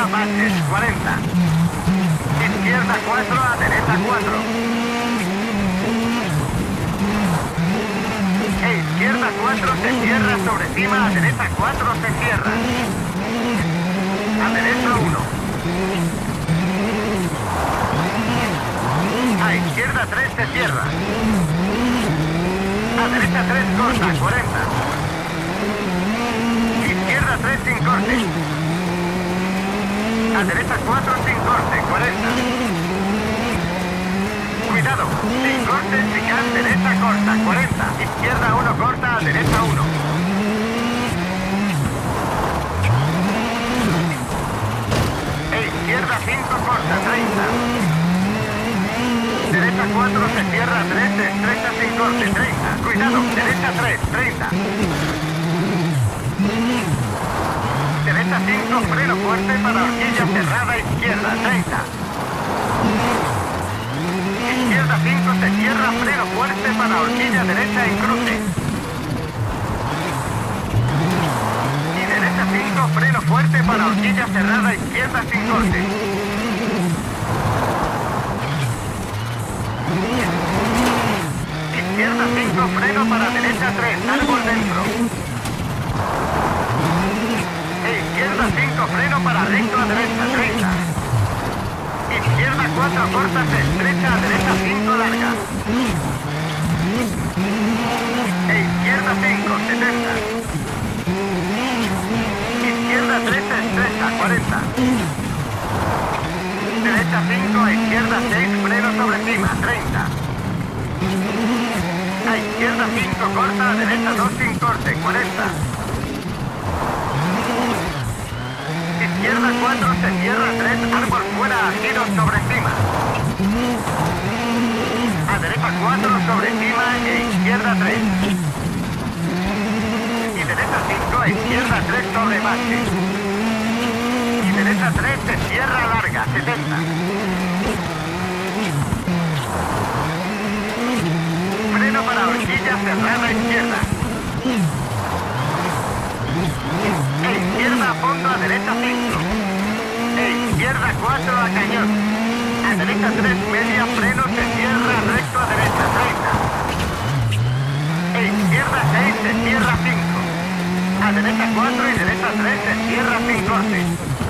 baches, 40. Izquierda 4, a derecha 4. Izquierda 4 se cierra sobre cima, a derecha 4 se cierra. A derecha 1. A izquierda 3 se cierra. A derecha 3 corta, 40. Izquierda 3 sin corte. A derecha 4 sin corte, 40. Cuidado, sin corte, chicane, derecha corta, 40. Izquierda 1 corta, a derecha 1. Izquierda 5 corta, 30. Derecha 4 se cierra, 3, estrecha sin corte, 30. Cuidado, derecha 3, 30. Derecha 5, freno fuerte para horquilla cerrada, izquierda, 30. Izquierda 5 se cierra, freno fuerte para horquilla derecha y cruce. Y derecha 5, freno fuerte para horquilla cerrada, izquierda sin corte. Izquierda 5, freno para derecha 3, árbol dentro. Izquierda 5, freno para recto a derecha, 30. Izquierda 4, corta, se estrecha, a derecha 5, larga. Izquierda 5, 70. Izquierda 3, se estrecha, 40. Derecha 5, a izquierda 6, freno sobre cima, 30. A izquierda 5, corta, a derecha 2 sin corte, 40. Izquierda 4 se cierra, 3, árbol fuera, giros sobre cima. A derecha 4 sobre cima e izquierda 3. Y derecha 5 a izquierda 3 sobre bache. Y derecha 3 se cierra larga, 70. Freno para horquilla cerrada izquierda. Izquierda a fondo, a derecha 5. Izquierda 4 a cañón. A derecha 3 media, freno, se cierra recto a derecha 30. Izquierda 6 se cierra 5. A derecha 4 y derecha 3 se cierra sin corte.